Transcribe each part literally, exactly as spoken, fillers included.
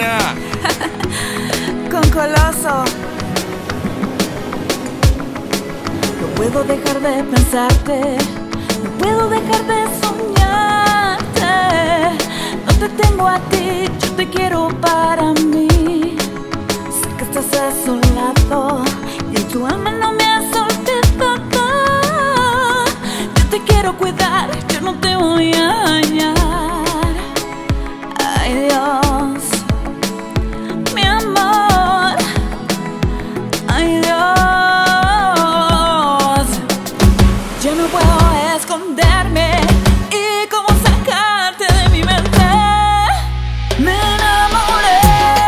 niña. Con Coloso. No puedo dejar de pensarte, no puedo dejar de soñarte. No te tengo a ti, yo te quiero para mí. Sé que estás a su lado y en tu alma no me has olvidado. Yo te quiero cuidar, yo no te voy a dañar. Ay Dios, mi amor, ay Dios. Yo no puedo esconderme y cómo sacarte de mi mente. Me enamoré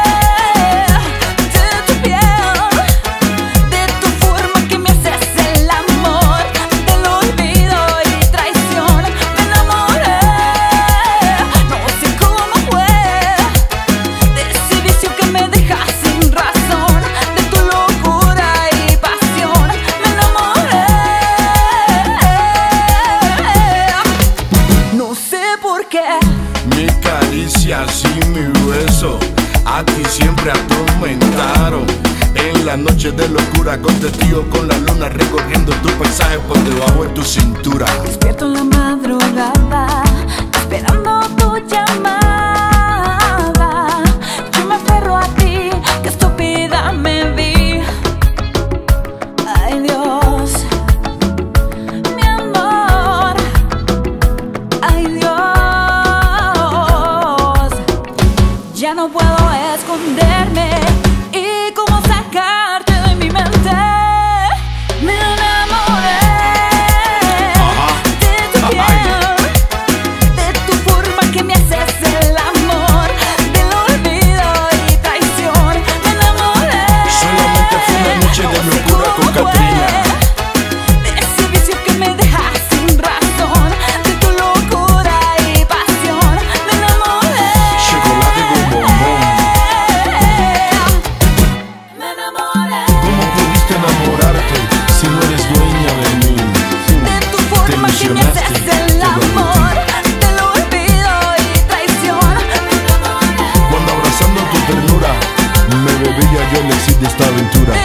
de tu piel, de tu forma que me haces el amor, del olvido y traición. Me enamoré, no sé cómo fue, de ese vicio que me deja sin razón, de tu locura y pasión. Me enamoré, no sé por qué. Mi caricia y mi beso a ti siempre atormentaron. En la noche de locura con testigo, con la luna recorriendo tu paisaje por debajo de tu cintura. Despierto en la madrugada, esperando tu llamada. Yo me aferro a ti, qué estúpida me vi. Ay Dios, mi amor, ay Dios. Ya no puedo esconderme y cómo sacarte de mi mente. Me enamoré de tu piel, de tu forma que me haces el amor, del olvido y traición. Me enamoré, Solamente fue una noche de no sé locura con cómo fue, Catrina. de ese vicio que me deja sin razón, de tu locura y pasión. Me enamoré, Chocolate con bombón. me enamoré ¿Cómo pudiste enamorarte si no eres dueña de mí? de tu forma que me haces el amor, del olvido y traición. Me enamoré, Cuando abrazando tu ternura me bebía yo el elixir de esta aventura.